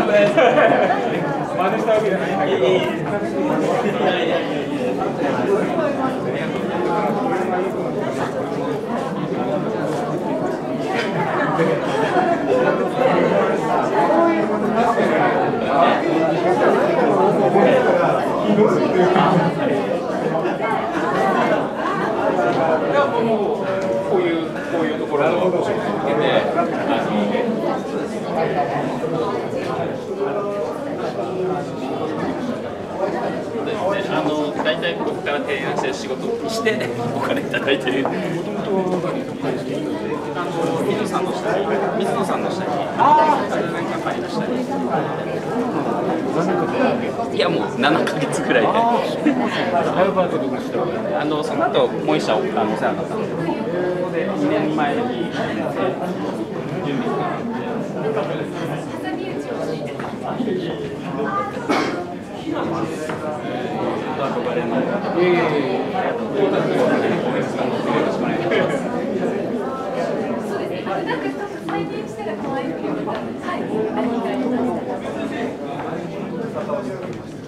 真似したわけじゃないんだけど。こういうところの向けて、大体ここから提案してる仕事にしてお金いただいてる。もともと水野さんの下に、水野さんの下に、何カンパニーの下に。いやもう7ヶ月ぐらいで。その後もう一社お世話になったんですけど、ここで2年前に準備が。憧れの。再現したら可愛いけど、はい、ありがとうございます。